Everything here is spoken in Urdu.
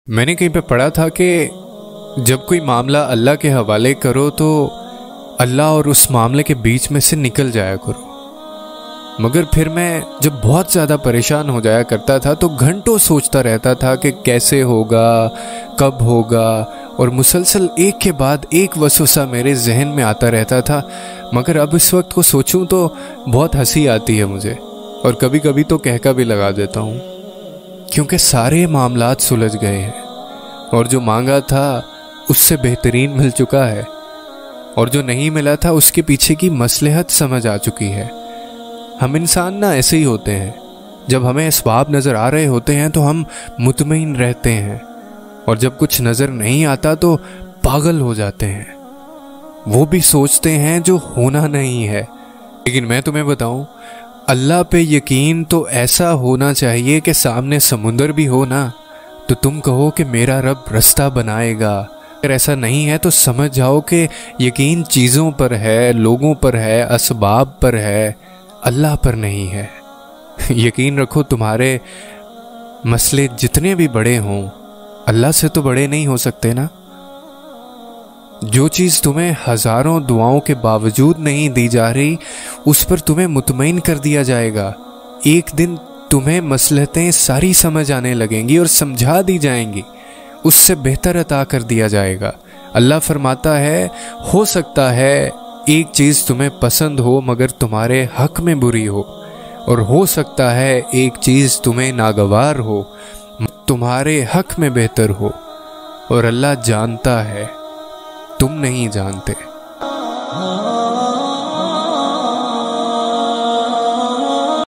میں نے کہیں پہ پڑھا تھا کہ جب کوئی معاملہ اللہ کے حوالے کرو تو اللہ اور اس معاملے کے بیچ میں سے نکل جایا کرو۔ مگر پھر میں جب بہت زیادہ پریشان ہو جایا کرتا تھا تو گھنٹوں سوچتا رہتا تھا کہ کیسے ہوگا، کب ہوگا، اور مسلسل ایک کے بعد ایک وسوسہ میرے ذہن میں آتا رہتا تھا۔ مگر اب اس وقت کو سوچوں تو بہت ہنسی آتی ہے مجھے، اور کبھی کبھی تو کہکا بھی لگا دیتا ہوں، کیونکہ سارے معاملات سلجھ گئے ہیں، اور جو مانگا تھا اس سے بہترین مل چکا ہے، اور جو نہیں ملا تھا اس کے پیچھے کی مصلحت سمجھ آ چکی ہے۔ ہم انسان نہ ایسے ہی ہوتے ہیں، جب ہمیں اسباب نظر آ رہے ہوتے ہیں تو ہم مطمئن رہتے ہیں، اور جب کچھ نظر نہیں آتا تو پاگل ہو جاتے ہیں، وہ بھی سوچتے ہیں جو ہونا نہیں ہے۔ لیکن میں تمہیں بتاؤں، اللہ پہ یقین تو ایسا ہونا چاہیے کہ سامنے سمندر بھی ہو نا تو تم کہو کہ میرا رب رستہ بنائے گا۔ اگر ایسا نہیں ہے تو سمجھ جاؤ کہ یقین چیزوں پر ہے، لوگوں پر ہے، اسباب پر ہے، اللہ پر نہیں ہے۔ یقین رکھو تمہارے مسئلے جتنے بھی بڑے ہوں اللہ سے تو بڑے نہیں ہو سکتے نا۔ جو چیز تمہیں ہزاروں دعاؤں کے باوجود نہیں دی جا رہی اس پر تمہیں مطمئن کر دیا جائے گا۔ ایک دن تمہیں مصلحتیں ساری سمجھ آنے لگیں گی اور سمجھا دی جائیں گی، اس سے بہتر عطا کر دیا جائے گا۔ اللہ فرماتا ہے، ہو سکتا ہے ایک چیز تمہیں پسند ہو مگر تمہارے حق میں بری ہو، اور ہو سکتا ہے ایک چیز تمہیں ناگوار ہو تمہارے حق میں بہتر ہو، اور اللہ جانتا ہے، تم نہیں جانتے۔